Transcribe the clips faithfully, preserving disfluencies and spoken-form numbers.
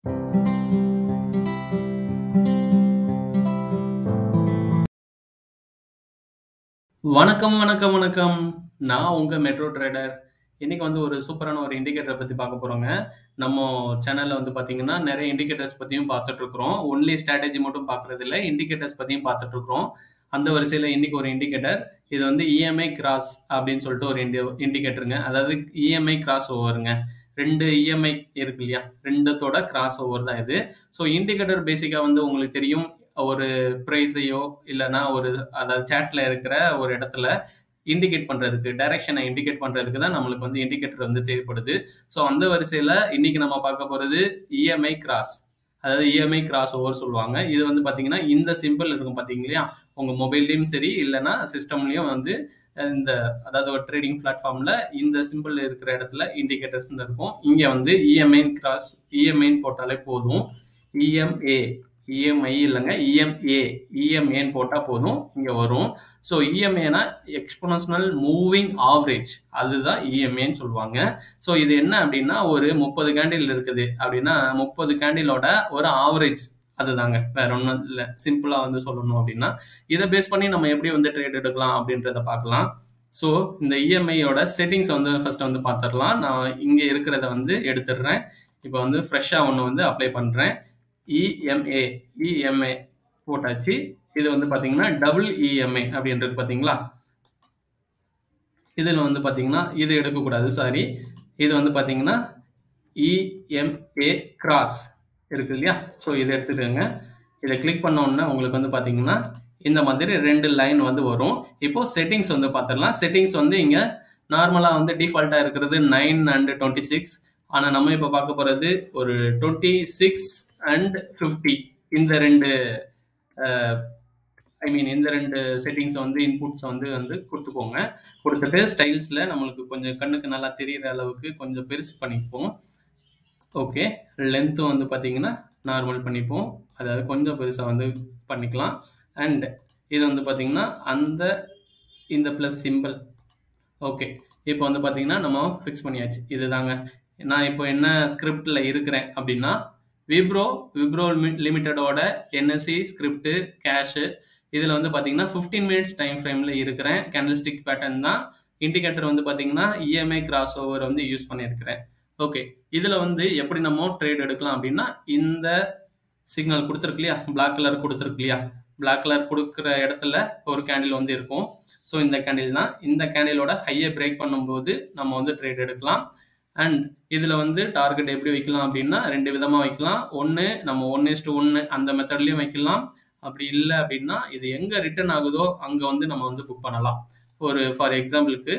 வணக்கம், வணக்கம், வணக்கம். நான் உங்க மெட்ரோ ட்ரேடர். இன்னைக்கு வந்து ஒரு சூப்பரான ஒரு இண்டிகேட்டர பத்தி பார்க்க போறோங்க. நம்ம சேனல்ல வந்து பார்த்தீங்கன்னா, நெறைய இண்டிகேட்டர்ஸ் பத்தியும் பார்த்துட்டு இருக்கிறோம். ஒன்லி ஸ்ட்ராட்டஜி மட்டும் பார்க்குறது இல்ல. இண்டிகேட்டர்ஸ் பத்தியும் பார்த்துட்டு இருக்கிறோம். அந்த வரிசையில இன்னைக்கு ஒரு இண்டிகேட்டர். இது வந்து இஎம்ஐ கிராஸ் அப்படின்னு சொல்லிட்டு ஒரு இண்டி இண்டிகேட்டருங்க. அதாவது இஎம்ஐ கிராஸ் ஓவருங்க. ரெண்டு இஎம்ஐ இருக்கு இல்லையா? ரெண்டத்தோட கிராஸ் ஓவர் தான் இது. ஸோ இண்டிகேட்டர் பேசிக்கா வந்து உங்களுக்கு தெரியும். ஒரு பிரைஸையோ இல்லன்னா ஒரு அதாவது சார்ட்ல இருக்கிற ஒரு இடத்துல இண்டிகேட் பண்றதுக்கு டைரக்ஷனை இண்டிகேட் பண்றதுக்கு தான் நம்மளுக்கு வந்து இண்டிகேட்டர் வந்து தேவைப்படுது. ஸோ அந்த வரிசையில இன்னைக்கு நம்ம பார்க்க போறது இஎம்ஐ கிராஸ். அதாவது இஎம்ஐ கிராஸ் ஓவர் சொல்லுவாங்க. இது வந்து பாத்தீங்கன்னா இந்த சிம்பிள் இருக்கும் பாத்தீங்க இல்லையா? உங்க மொபைல்லயும் சரி இல்லைன்னா சிஸ்டம்லயும் வந்து இந்த அதாவது ஒரு ட்ரேடிங் பிளாட்ஃபார்ம்ல இந்த சிம்பிள் இருக்கிற இடத்துல இண்டிகேட்டர்ஸ் இருக்கும். இங்க வந்து இஎம்ஐ கிராஸ் இஎம்ஐன்னு போட்டாலே போதும். இஎம்ஏ இஎம்ஐ இல்லைங்க இஎம்ஏ இஎம்ஏன்னு போட்டால் போதும் இங்கே வரும். ஸோ இஎம்ஏனா எக்ஸ்போனன்ஷியல் மூவிங் ஆவரேஜ், அதுதான் இஎம்ஏன்னு சொல்லுவாங்க. ஸோ இது என்ன அப்படின்னா ஒரு முப்பது கேண்டில் இருக்குது அப்படின்னா முப்பது கேண்டிலோட ஒரு ஆவரேஜ் அதுதாங்க, வேற ஒன்றும் இல்லை. சிம்பிளாக வந்து சொல்லணும் அப்படின்னா இதை பேஸ் பண்ணி நம்ம எப்படி வந்து ட்ரேட் எடுக்கலாம் அப்படின்றத பார்க்கலாம். ஸோ இந்த இஎம்ஐயோட செட்டிங்ஸ் வந்து ஃபர்ஸ்ட் வந்து பார்த்துடலாம். நான் இங்கே இருக்கிறத வந்து எடுத்துடுறேன். இப்போ வந்து ஃப்ரெஷ்ஷாக ஒன்று வந்து அப்ளை பண்ணுறேன். இஎம்ஏ இஎம்ஐ போட்டாச்சு. இது வந்து பாத்தீங்கன்னா டபுள் இஎம்ஐ அப்படின்றது பாத்தீங்களா? இதுல வந்து பாத்தீங்கன்னா இது எடுக்கக்கூடாது, சாரி. இது வந்து பாத்தீங்கன்னா இஎம்ஏ கிராஸ் இருக்கு இல்லையா? ஸோ இதை எடுத்துக்கோங்க. இதை கிளிக் பண்ண உடனே உங்களுக்கு வந்து பாத்தீங்கன்னா இந்த மாதிரி ரெண்டு லைன் வந்து வரும். இப்போ செட்டிங்ஸ் வந்து பார்த்துடலாம். செட்டிங்ஸ் வந்து இங்க நார்மலா வந்து டிஃபால்ட்டா இருக்கிறது நைன் அண்ட் டுவெண்ட்டி சிக்ஸ். ஆனா நம்ம இப்போ பார்க்க போறது ஒரு டுவெண்ட்டி சிக்ஸ் அண்ட் ஃபிஃப்டி. இந்த ரெண்டு ஐ மீன் இந்த ரெண்டு செட்டிங்ஸ் வந்து இன்புட்ஸ் வந்து வந்து கொடுத்துக்கோங்க. கொடுத்துட்டு ஸ்டைல்ஸில் நம்மளுக்கு கொஞ்சம் கண்ணுக்கு நல்லா தெரிகிற அளவுக்கு கொஞ்சம் பெருசு பண்ணிப்போம். ஓகே, லென்த்தும் வந்து பார்த்தீங்கன்னா நார்மல் பண்ணிப்போம். அதாவது கொஞ்சம் பெருசாக வந்து பண்ணிக்கலாம். அண்ட் இது வந்து பார்த்தீங்கன்னா அந்த இந்த ப்ளஸ் சிம்பிள். ஓகே, இப்போ வந்து பார்த்தீங்கன்னா நம்ம ஃபிக்ஸ் பண்ணியாச்சு. இதுதாங்க நான் இப்போ என்ன ஸ்கிரிப்டில் இருக்கிறேன் அப்படின்னா விப்ரோ விப்ரோ லிமிட்டடோட என்எஸ்சி ஸ்கிரிப்ட் கேஷு. இதில் வந்து பார்த்தீங்கன்னா ஃபிஃப்டீன் மினிட்ஸ் டைம் ஃப்ரேமில் இருக்கிறேன். கேண்டில்ஸ்டிக் பேட்டர்ன் தான். இண்டிகேட்டர் வந்து பார்த்தீங்கன்னா இஎம்ஐ கிராஸ் ஓவர் வந்து யூஸ் பண்ணியிருக்கிறேன். ஓகே, இதில் வந்து எப்படி நம்ம ட்ரேட் எடுக்கலாம் அப்படின்னா இந்த சிக்னல் கொடுத்துருக்கு இல்லையா? பிளாக் கலர் கொடுத்துருக்கு இல்லையா? பிளாக் கலர் கொடுக்குற இடத்துல ஒரு கேண்டில் வந்து இருக்கும். ஸோ இந்த கேண்டில் தான். இந்த கேண்டிலோட ஹையை பிரேக் பண்ணும்போது நம்ம வந்து ட்ரேட் எடுக்கலாம். அண்ட் இதில் வந்து டார்கெட் எப்படி வைக்கலாம் அப்படின்னா ரெண்டு விதமாக வைக்கலாம். ஒன்று நம்ம ஒன் இஸ் டு ஒன்று அந்த மெத்தட்லையும் வைக்கலாம். அப்படி இல்லை அப்படின்னா இது எங்கே ரிட்டர்ன் ஆகுதோ அங்கே வந்து நம்ம வந்து புக் பண்ணலாம். ஒரு ஃபார் எக்ஸாம்பிளுக்கு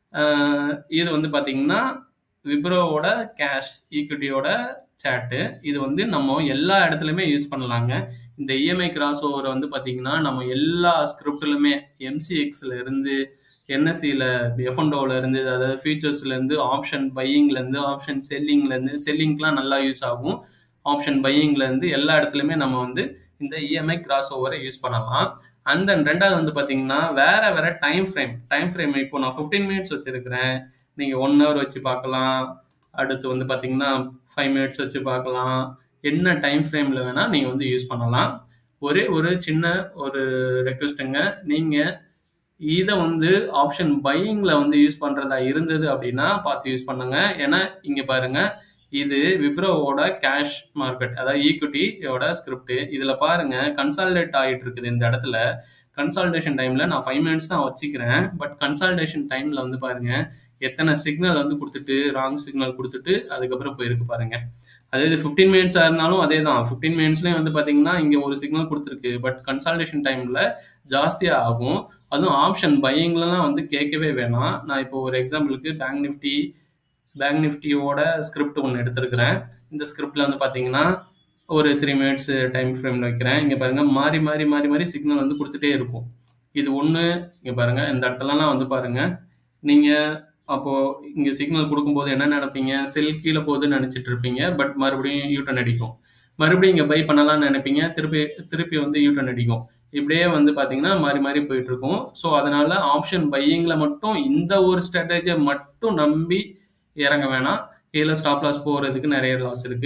இது வந்து பார்த்தீங்கன்னா விப்ரோவோட கேஷ் ஈக்விட்டியோட சாட்டு. இது வந்து நம்ம எல்லா இடத்துலையுமே யூஸ் பண்ணலாங்க. இந்த இஎம்ஐ கிராஸ் ஓவரை வந்து பார்த்தீங்கன்னா நம்ம எல்லா ஸ்கிரிப்ட்லுமே எம்சிஎக்ஸ்ல இருந்து என்எஸ்சியில் எஃப்என்டோவில் இருந்து அதாவது ஃபியூச்சர்ஸ்லேருந்து ஆப்ஷன் பையிங்லேருந்து ஆப்ஷன் செல்லிங்லேருந்து செல்லிங்க்கெலாம் நல்லா யூஸ் ஆகும். ஆப்ஷன் பையிங்லேருந்து எல்லா இடத்துலையுமே நம்ம வந்து இந்த இஎம்ஐ கிராஸ் ஓவரை யூஸ் பண்ணலாம். அண்ட் தென் ரெண்டாவது வந்து பார்த்தீங்கன்னா வேற வேற டைம் ஃப்ரேம் டைம் ஃப்ரேம் இப்போ நான் ஃபிஃப்டீன் மினிட்ஸ் வச்சுருக்கிறேன். நீங்கள் ஒன் ஹவர் வச்சு பார்க்கலாம். அடுத்து வந்து பார்த்தீங்கன்னா ஃபைவ் மினிட்ஸ் வச்சு பார்க்கலாம். என்ன டைம் ஃப்ரேமில் வேணால் நீங்கள் வந்து யூஸ் பண்ணலாம். ஒரே ஒரு சின்ன ஒரு ரெக்வெஸ்ட்டுங்க, நீங்கள் இதை வந்து ஆப்ஷன் பையிங்கில் வந்து யூஸ் பண்ணுறதா இருந்தது அப்படின்னா பார்த்து யூஸ் பண்ணுங்க. ஏன்னா இங்கே பாருங்க, இது விப்ரோவோட கேஷ் மார்க்கெட் அதாவது ஈக்விட்டியோட ஸ்கிரிப்ட். இதில் பாருங்க கன்சால்டேட் ஆகிட்டு இருக்குது. இந்த இடத்துல கன்சால்டேஷன் டைமில் நான் ஃபைவ் மினிட்ஸ் தான் வச்சுக்கிறேன். பட் கன்சால்டேஷன் டைமில் வந்து பாருங்க எத்தனை சிக்னல் வந்து கொடுத்துட்டு ராங் சிக்னல் கொடுத்துட்டு அதுக்கப்புறம் போயிருக்கு பாருங்க. அதாவது ஃபிஃப்டீன் மினிட்ஸாக இருந்தாலும் அதே தான். ஃபிஃப்டீன் மினிட்ஸ்லேயும் வந்து பார்த்தீங்கன்னா இங்கே ஒரு சிக்னல் கொடுத்துருக்கு. பட் கன்சால்டேஷன் டைமில் ஜாஸ்தியாக ஆகும். அதுவும் ஆப்ஷன் பையிங்லாம் வந்து கேட்கவே வேணாம். நான் இப்போ ஒரு எக்ஸாம்பிளுக்கு பேங்க் நிஃப்டி பேங்க் நிஃப்டியோட ஸ்கிரிப்ட் ஒன்று எடுத்துருக்கிறேன். இந்த ஸ்கிரிப்டில் வந்து பார்த்தீங்கன்னா ஒரு த்ரீ மினிட்ஸ் டைம் ஃப்ரேமில் வைக்கிறேன். இங்கே பாருங்கள் மாறி மாறி மாறி மாறி சிக்னல் வந்து கொடுத்துட்டே இருக்கும். இது ஒன்று இங்கே பாருங்கள் இந்த இடத்துலலாம் வந்து பாருங்கள் நீங்கள் அப்போது இங்கே சிக்னல் கொடுக்கும்போது என்ன நினைப்பீங்க, செல் கீழே போகுதுன்னு நினச்சிட்டு இருப்பீங்க. பட் மறுபடியும் யூட்டன் அடிக்கும். மறுபடியும் இங்கே பை பண்ணலாம்னு நினைப்பீங்க. திருப்பி திருப்பி வந்து யூட்டன் அடிக்கும். இப்படியே வந்து பார்த்தீங்கன்னா மாறி மாறி போயிட்டு இருக்கும். ஸோ அதனால ஆப்ஷன் பையிங்கில் மட்டும் இந்த ஒரு ஸ்ட்ராட்டஜியை மட்டும் நம்பி இறங்க வேணாம். இதில் ஸ்டாப் லாஸ் போகிறதுக்கு நிறைய லாஸ் இருக்குது.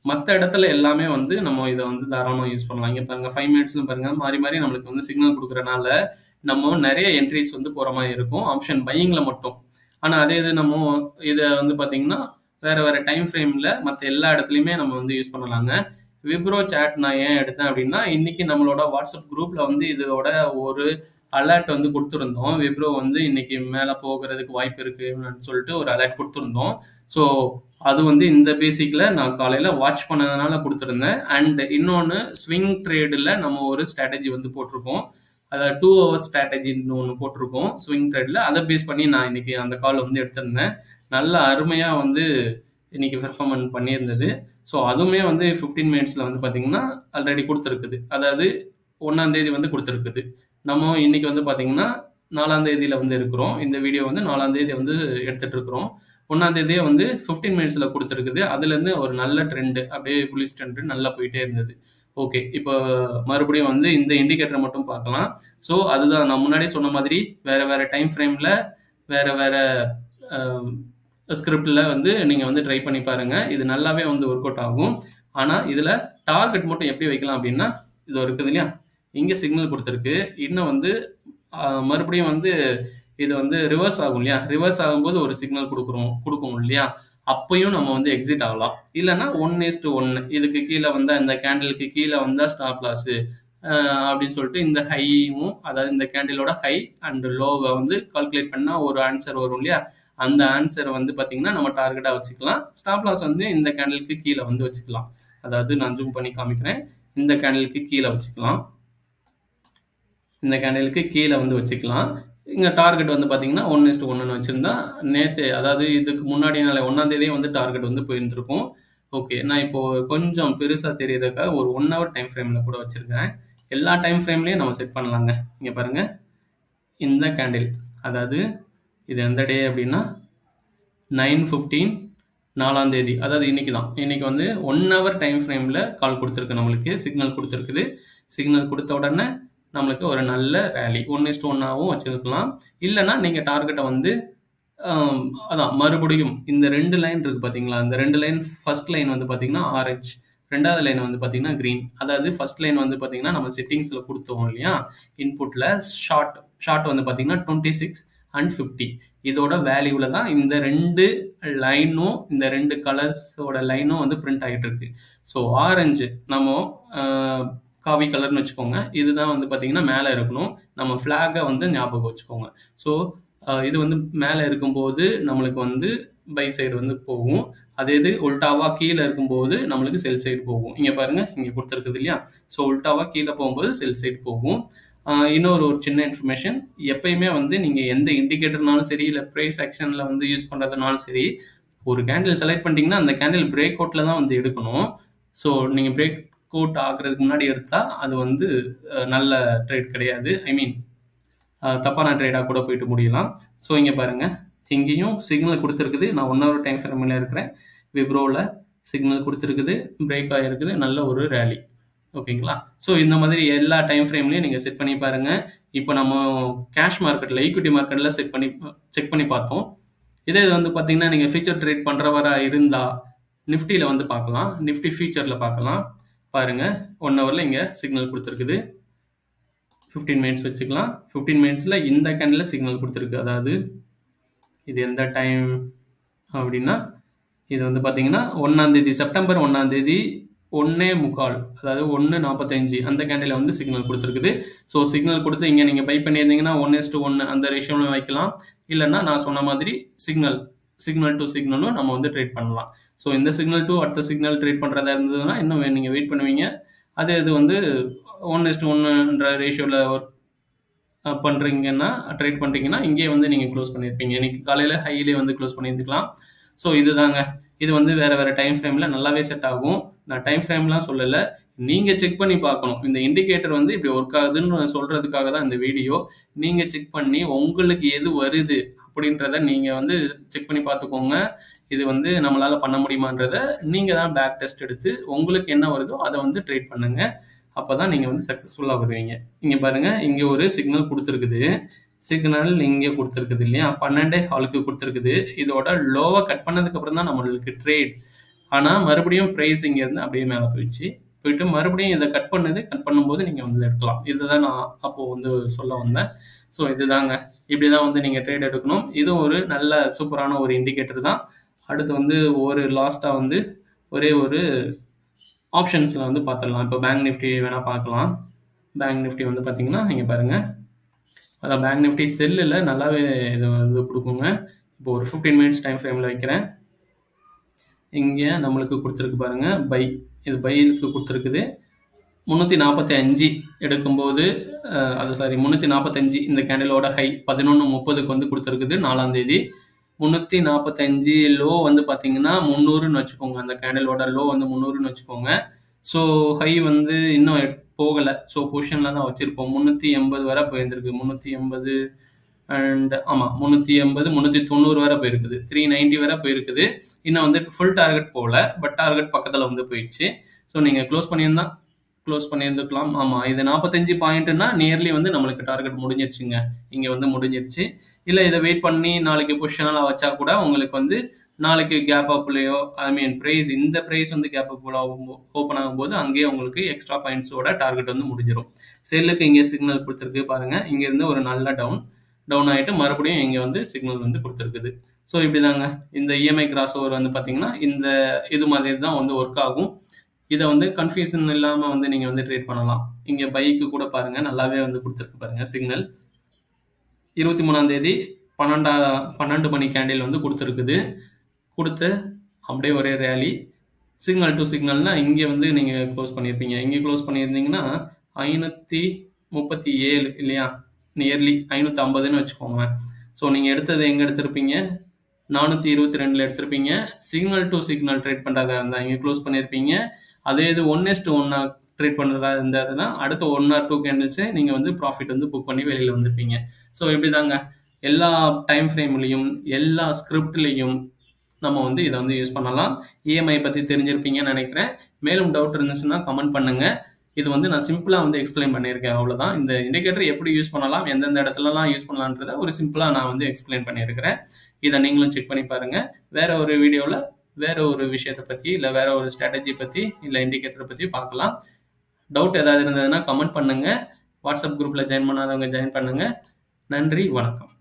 மத்த இடத்துல எல்லாமே வந்து நம்ம இத வந்து தாராளமா யூஸ் பண்ணலாம். இங்க பாருங்க ஐந்து மினிட்ஸ்ல பாருங்க மாறி மாறி நம்மளுக்கு வந்து சிக்னல் குடுக்குறனால, நம்ம நெறைய என்ட்ரீஸ் வந்து போற மாரி இருக்கும். ஆப்ஷன் பையிங்ல மட்டும். ஆனா அதே இது நம்ம இத வந்து பார்த்தீங்கன்னா, வேற வேற டைம் ஃப்ரேம்ல மத்த எல்லா இடத்துலயுமே நம்ம வந்து யூஸ் பண்ணலாங்க. விப்ரோ சாட் நான் ஏன் எடுத்தேன் அப்டின்னா, இன்னைக்கு நம்மளோட வாட்ஸ்அப் குரூப்ல வந்து இதோட ஒரு அலர்ட் வந்து குடுத்திருந்தோம். விப்ரோ வந்து இன்னைக்கு மேல போகுறதுக்கு வாய்ப்பு இருக்குன்னு சொல்லிட்டு ஒரு அலர்ட் குடுத்திருந்தோம். ஸோ அது வந்து இந்த பேசிக்ல நான் காலையில வாட்ச் பண்ணதுனால குடுத்திருந்தேன். அண்ட் இன்னொன்னு ஸ்விங் ட்ரேடுல நம்ம ஒரு ஸ்ட்ராட்டஜி வந்து போட்டிருக்கோம். அதாவது ரெண்டு ஹவர்ஸ் ஸ்ட்ராட்டஜின்னு ஒண்ணு போட்டிருக்கோம். ஸ்விங் ட்ரேட்ல அத பேஸ் பண்ணி நான் இன்னைக்கு அந்த கால் வந்து எடுத்திருந்தேன். நல்ல அருமையா வந்து இன்னைக்கு பெர்ஃபார்மன்ஸ் பண்ணியிருந்தது. ஸோ அதுவுமே வந்து பதினைந்து மினிட்ஸ்ல வந்து பார்த்தீங்கன்னா, ஆல்ரெடி குடுத்திருக்குது. அதாவது ஒன்றாம் தேதி வந்து குடுத்திருக்குது. நம்ம இன்னைக்கு வந்து பார்த்தீங்கன்னா, நாலாம் தேதியில வந்து இருக்கிறோம். இந்த வீடியோ வந்து நாலாம் தேதி வந்து எடுத்துட்டு இருக்கிறோம். ஒன்றாம் தேதியே வந்து பதினைந்து மினிட்ஸ்ல குடுத்திருக்குது. அதுலேருந்து ஒரு நல்ல ட்ரெண்ட் அப்படியே புல்லிஷ் ட்ரெண்ட் நல்லா போயிட்டே இருந்தது. ஓகே. இப்போ மறுபடியும் வந்து இந்த இண்டிகேட்டர மட்டும் பார்க்கலாம். ஸோ அதுதான் நான் முன்னாடியே சொன்ன மாதிரி வேற வேற டைம் ஃப்ரேம்ல வேற வேற அ ஸ்கிரிப்ட்ல வந்து நீங்க வந்து ட்ரை பண்ணி பாருங்க. இது நல்லாவே வந்து ஒர்க் அவுட் ஆகும். ஆனா இதுல டார்கெட் மட்டும் எப்படி வைக்கலாம் அப்படின்னா, இதோ இருக்குது இல்லையா? இங்க சிக்னல் குடுத்திருக்கு. இன்னும் வந்து அ மறுபடியும் வந்து இது வந்து ரிவர்ஸ் ஆகும் இல்லையா? ரிவர்ஸ் ஆகும்போது ஒரு சிக்னல் குடுக்குறோம் குடுக்கும் இல்லையா? அப்பயும் நம்ம வந்து எக்ஸிட் ஆகலாம். இல்லன்னா ஒன்று இஸ் டூ ஒன்று இதுக்கு கீழ வந்தா இந்த கேண்டிலுக்கு கீழ வந்தா ஸ்டாப் லாஸ் அ அப்படின்னு சொல்லிட்டு இந்த ஹையும் அதாவது இந்த கேண்டிலோட ஹை அண்ட் லோவ வந்து கால்குலேட் பண்ணா ஒரு ஆன்சர் வரும் இல்லையா? அந்த ஆன்சர வந்து பார்த்தீங்கன்னா, நம்ம டார்கெட்டா வச்சுக்கலாம். ஸ்டாப் லாஸ் வந்து இந்த கேண்டிலுக்கு கீழ வந்து வச்சுக்கலாம். அதாவது நான் ஜூம் பண்ணி காமிக்கிறேன். இந்த கேண்டிலுக்கு கீழ வச்சுக்கலாம். இந்த கேண்டிலுக்கு கீழ வந்து வச்சுக்கலாம். இங்க டார்கெட் வந்து பார்த்தீங்கன்னா, ஒன்று இஸ் டூ ஒன்றுன்னு வச்சிருந்தா, நேத்து அதாவது இதுக்கு முன்னாடி நாள் ஒன்றாம் தேதியே வந்து டார்கெட் வந்து போயிருந்திருக்கும். ஓகே. நான் இப்போ கொஞ்சம் பெருசா தெரியறதுக்காக ஒரு ஒன்று ஹவர் டைம் ஃப்ரேம்ல கூட வச்சிருக்கேன். எல்லா டைம் ஃப்ரேம்லயும் நம்ம செட் பண்ணலாங்க. இங்க பாருங்க. இந்த கேண்டில் அதாவது இது எந்த டே அப்படின்னா ஒன்பது பதினைந்து நாலாம் தேதி அதாவது இன்னைக்கு தான். இன்னைக்கு வந்து ஒன்று ஹவர் டைம் ஃப்ரேம்ல கால் குடுத்திருக்கு நம்மளுக்கு. சிக்னல் குடுத்திருக்குது. சிக்னல் குடுத்த உடனே நம்மளுக்கு ஒரு நல்ல ரேலி ஒன்று இஸ் டூ ஒன்றாவும் வச்சிருக்கலாம். இல்லன்னா நீங்க டார்கெட்ட வந்து அம் அதான் மறுபடியும் இந்த ரெண்டு லைன் இருக்கு பார்த்தீங்களா? இந்த ரெண்டு லைன் ஃபர்ஸ்ட் லைன் வந்து பார்த்தீங்கன்னா ஆரஞ்ச். ரெண்டாவது லைன் வந்து பார்த்தீங்கன்னா கிரீன். அதாவது ஃபர்ஸ்ட் லைன் வந்து பார்த்தீங்கன்னா, நம்ம செட்டிங்ஸ்ல குடுத்தோம் இல்லையா? இன்புட்ல ஷார்ட் ஷார்ட் வந்து பார்த்தீங்கன்னா இருபத்தி ஆறு அண்ட் ஐம்பது இதோட வேல்யூல தான் இந்த ரெண்டு லைனும் இந்த ரெண்டு கலர்ஸோட லைனும் வந்து பிரிண்ட் ஆயிட்டு இருக்கு. ஸோ ஆரஞ்சு நம்ம அ காவி கலர்ன்னு வச்சுக்கோங்க. இதுதான் வந்து பார்த்தீங்கன்னா மேல இருக்கணும். நம்ம ஃபிளாக வந்து ஞாபகம் வச்சுக்கோங்க. ஸோ அ இது வந்து மேல இருக்கும்போது நம்மளுக்கு வந்து பை சைடு வந்து போகும். அதே இது உல்டாவா கீழ இருக்கும்போது நம்மளுக்கு செல் சைடு போகும். இங்க பாருங்க, இங்க குடுத்திருக்குது இல்லையா? ஸோ உல்டாவா கீழ போகும்போது செல் சைடு போகும். அ இன்னொரு ஒரு சின்ன இன்ஃபர்மேஷன் எப்பயுமே வந்து நீங்க எந்த இண்டிகேட்டர்னாலும் சரி, இல்ல பிரைஸ் ஆக்ஷன்ல வந்து யூஸ் பண்றதுனாலும் சரி, ஒரு கேண்டில் செலக்ட் பண்ணிட்டீங்கன்னா, அந்த கேண்டில் பிரேக் அவுட்ல தான் வந்து எடுக்கணும். ஸோ நீங்க பிரேக் அவுட் ஆகுறதுக்கு முன்னாடி எடுத்தா, அது வந்து அ நல்ல ட்ரேட் கிடையாது. ஐ மீன் அ தப்பான ட்ரேடா கூட போயிட்டு முடியலாம். ஸோ இங்க பாருங்க, இங்கேயும் சிக்னல் குடுத்திருக்குது. நான் ஒன்று ஹவர் டைம் ஃப்ரேம்ல இருக்கிறேன். விப்ரோல சிக்னல் குடுத்திருக்குது. பிரேக் ஆகிருக்குது. நல்ல ஒரு ரேலி. ஓகேங்களா? ஸோ இந்த மாதிரி எல்லா டைம் ஃப்ரேம்லயும் நீங்க செட் பண்ணி பாருங்க. இப்போ நம்ம கேஷ் மார்க்கெட்ல, ஈக்விட்டி மார்க்கெட்ல செட் பண்ணி செக் பண்ணி பார்த்தோம். இதே இது வந்து பார்த்தீங்கன்னா, நீங்க ஃபியூச்சர் ட்ரேட் பண்றவரா இருந்தா, நிஃப்டில வந்து பார்க்கலாம். நிஃப்டி ஃபியூச்சர்ல பார்க்கலாம். பாருங்க, ஒன்று ஹவர்ல இங்க சிக்னல் குடுத்திருக்குது. பதினைந்து மினிட்ஸ் வச்சுக்கலாம். பதினைந்து மினிட்ஸ்ல இந்த கேண்டில்ல சிக்னல் குடுத்திருக்கு. அதாவது இது எந்த டைம் அப்படின்னா, இது வந்து பார்த்தீங்கன்னா, ஒன்றாம் தேதி செப்டம்பர் ஒன்றாம் தேதி ஒன்று நாற்பத்தி ஐந்து அதாவது ஒன்று நாற்பத்தி ஐந்து அந்த கேண்டில்ல வந்து சிக்னல் குடுத்திருக்குது. ஸோ சிக்னல் குடுத்து இங்க நீங்க பை பண்ணியிருந்தீங்கன்னா ஒன்று இஸ் டூ ஒன்று அந்த ரேஷியோல வைக்கலாம். இல்லன்னா நான் சொன்ன மாதிரி சிக்னல் சிக்னல் டூ சிக்னலும் நம்ம வந்து ட்ரேட் பண்ணலாம். ஸோ இந்த சிக்னல் டூ அடுத்த சிக்னல் ட்ரேட் பண்றதா இருந்ததுன்னா, இன்னும் நீங்க வெயிட் பண்ணுவீங்க. அதே இது வந்து ஒன்று இஸ் டூ ஒன்றுன்ற ரேஷியோல ஒர்க் அ பண்றீங்கன்னா, ட்ரேட் பண்றீங்கன்னா, இங்கேயே வந்து நீங்க குளோஸ் பண்ணியிருப்பீங்க. இன்னைக்கு காலையில ஹைலயே வந்து குளோஸ் பண்ணியிருந்துக்கலாம். ஸோ இதுதாங்க. இது வந்து வேற வேற டைம் ஃப்ரேம்ல நல்லாவே செட் ஆகும். நான் டைம் ஃப்ரேம்லாம் சொல்லல. நீங்க செக் பண்ணி பார்க்கணும். இந்த இண்டிகேட்டர் வந்து இப்படி ஒர்க் ஆகுதுன்னு சொல்றதுக்காக தான் இந்த வீடியோ. நீங்க செக் பண்ணி உங்களுக்கு எது வருது அப்படின்றத நீங்க வந்து செக் பண்ணி பார்த்துக்கோங்க. இது வந்து நம்மளால பண்ண முடியுமான்றத நீங்க தான் பேக் டெஸ்ட் எடுத்து உங்களுக்கு என்ன வருதோ அத வந்து ட்ரேட் பண்ணுங்க. அப்பதான் நீங்க வந்து சக்சஸ்ஃபுல்லா வருவீங்க. இங்க பாருங்க, இங்க ஒரு சிக்னல் குடுத்திருக்குது. சிக்னல் இங்க குடுத்திருக்குது இல்லையா? பன்னிரண்டு காலுக்கு குடுத்திருக்குது. இதோட லோவ கட் பண்ணதுக்கு அப்புறம் தான் நம்மளுக்கு ட்ரேட். ஆனால் மறுபடியும் ப்ரைஸ் இங்கேருந்து அப்படியே மேலே போயிடுச்சு. போயிட்டு மறுபடியும் இதை கட் பண்ணுது. கட் பண்ணும்போது நீங்கள் வந்து எடுக்கலாம். இதுதான் நான் அப்போது வந்து சொல்ல வந்தேன். ஸோ இதுதாங்க, இப்படி தான் வந்து நீங்கள் ட்ரேட் எடுக்கணும். இது ஒரு நல்ல சூப்பரான ஒரு இண்டிகேட்டர் தான். அடுத்து வந்து ஒரு லாஸ்ட்டாக வந்து ஒரே ஒரு ஆப்ஷன்ஸில் வந்து பார்த்துடலாம். இப்போ பேங்க் நிஃப்டி வேணால் பார்க்கலாம். பேங்க் நிஃப்டி வந்து பார்த்தீங்கன்னா இங்கே பாருங்கள், அதான் பேங்க் நிஃப்டி செல்லில் நல்லாவே இது வந்து கொடுக்குங்க. இப்போ ஒரு ஃபிஃப்டீன் மினிட்ஸ் டைம் ஃப்ரேமில் வைக்கிறேன். இங்கே நம்மளுக்கு கொடுத்துருக்கு பாருங்கள், பை. இது பைக்கு கொடுத்துருக்குது. முந்நூற்றி நாற்பத்தி அஞ்சு எடுக்கும்போது அது சாரி முந்நூற்றி நாற்பத்தஞ்சு இந்த கேண்டிலோட ஹை பதினொன்று முப்பதுக்கு வந்து கொடுத்துருக்குது நாலாம் தேதி. முந்நூற்றி நாற்பத்தஞ்சு லோ வந்து பார்த்தீங்கன்னா முந்நூறுன்னு வச்சுக்கோங்க. அந்த கேண்டிலோட லோ வந்து முந்நூறுன்னு வச்சுக்கோங்க. ஸோ ஹை வந்து இன்னும் போகலை. ஸோ பொசிஷனில் தான் வச்சுருப்போம். முந்நூற்றி எண்பது வரை போயிருந்துருக்கு. முந்நூற்றி எண்பது அண்ட் ஆமாம் முந்நூற்றி எண்பது முந்நூற்றி தொண்ணூறு வரை போயிருக்குது. த்ரீ நைன்ட்டி வரை போயிருக்குது. இன்னும் வந்து ஃபுல் டார்கெட் போகல, பட் டார்கெட் பக்கத்தில் வந்து போயிடுச்சு. ஸோ நீங்கள் க்ளோஸ் பண்ணியிருந்தா க்ளோஸ் பண்ணியிருந்துக்கலாம். ஆமாம், இது நாற்பத்தஞ்சு பாயிண்ட்னா நியர்லி வந்து நம்மளுக்கு டார்கெட் முடிஞ்சிருச்சுங்க. இங்கே வந்து முடிஞ்சிருச்சு. இல்லை இதை வெயிட் பண்ணி நாளைக்கு பொசிஷனலாக வச்சா கூட உங்களுக்கு வந்து நாளைக்கு கேப் அப்லையோ ஐ மீன் ப்ரைஸ் இந்த ப்ரைஸ் வந்து கேப் அப்பில் ஆகும் ஓப்பன் ஆகும்போது அங்கேயே உங்களுக்கு எக்ஸ்ட்ரா பாயிண்ட்ஸோட டார்கெட் வந்து முடிஞ்சிடும். செல்லுக்கு இங்கே சிக்னல் கொடுத்துருக்கு பாருங்கள். இங்கேருந்து ஒரு நல்ல டவுன் டவுன் ஆகிட்டு மறுபடியும் இங்கே வந்து சிக்னல் வந்து கொடுத்துருக்குது. ஸோ இப்படி தாங்க இந்த இஎம்ஐ கிராஸ் ஓவர் வந்து பார்த்தீங்கன்னா இந்த இது மாதிரி தான் வந்து ஒர்க் ஆகும். இதை வந்து கன்ஃபியூஷன் இல்லாமல் வந்து நீங்கள் வந்து ட்ரேட் பண்ணலாம். இங்கே பைக்கு கூட பாருங்கள், நல்லாவே வந்து கொடுத்துருக்கு பாருங்கள் சிக்னல். இருபத்தி மூணாம் தேதி பன்னெண்டா பன்னெண்டு மணி கேண்டில் வந்து கொடுத்துருக்குது. கொடுத்து அப்படியே ஒரே ரேலி சிக்னல் டு சிக்னல்னால் இங்கே வந்து நீங்கள் க்ளோஸ் பண்ணியிருப்பீங்க. இங்கே க்ளோஸ் பண்ணியிருந்தீங்கன்னா ஐநூற்றி முப்பத்தி ஏழு இல்லையா, நியர்லி ஐநூற்றி ஐம்பதுன்னு வச்சுக்கோங்க. ஸோ நீங்கள் எடுத்தது எங்கே எடுத்திருப்பீங்க, நானூற்றி இருபத்தி ரெண்டில் எடுத்திருப்பீங்க. சிக்னல் டு சிக்னல் ட்ரேட் பண்ணுறதா இருந்தால் இங்கே க்ளோஸ் பண்ணியிருப்பீங்க. அதே இது ஒன் எஸ்ட் ஒன்னா ட்ரேட் பண்ணுறதா இருந்ததுன்னா அடுத்த ஒன் ஆர் டூ கேண்டில்ஸே நீங்கள் வந்து ப்ராஃபிட் வந்து புக் பண்ணி வெளியில் வந்துருப்பீங்க. ஸோ இப்படி தாங்க எல்லா டைம் ஃப்ரேம்லேயும் எல்லா ஸ்கிரிப்ட்லேயும் நம்ம வந்து இதை வந்து யூஸ் பண்ணலாம். இஎம்ஐ பற்றி தெரிஞ்சிருப்பீங்கன்னு நினைக்கிறேன். மேலும் டவுட் இருந்துச்சுன்னா கமெண்ட் பண்ணுங்கள். இது வந்து நான் சிம்பிளாக வந்து எக்ஸ்பிளைன் பண்ணியிருக்கேன், அவ்வளோதான். இந்த இண்டிகேட்டர் எப்படி யூஸ் பண்ணலாம், எந்தெந்த இடத்துலலாம் யூஸ் பண்ணலான்றத ஒரு சிம்பிளாக நான் வந்து எக்ஸ்பிளைன் பண்ணியிருக்கிறேன். இதை நீங்களும் செக் பண்ணி பாருங்கள். வேற ஒரு வீடியோவில் வேற ஒரு விஷயத்தை பற்றி இல்லை வேற ஒரு ஸ்ட்ராட்டஜி பற்றி இல்லை இண்டிகேட்டரை பற்றி பார்க்கலாம். டவுட் ஏதாவது இருந்ததுன்னா கமெண்ட் பண்ணுங்கள். வாட்ஸ்அப் குரூப்பில் ஜாயின் பண்ணாதவங்க ஜாயின் பண்ணுங்கள். நன்றி, வணக்கம்.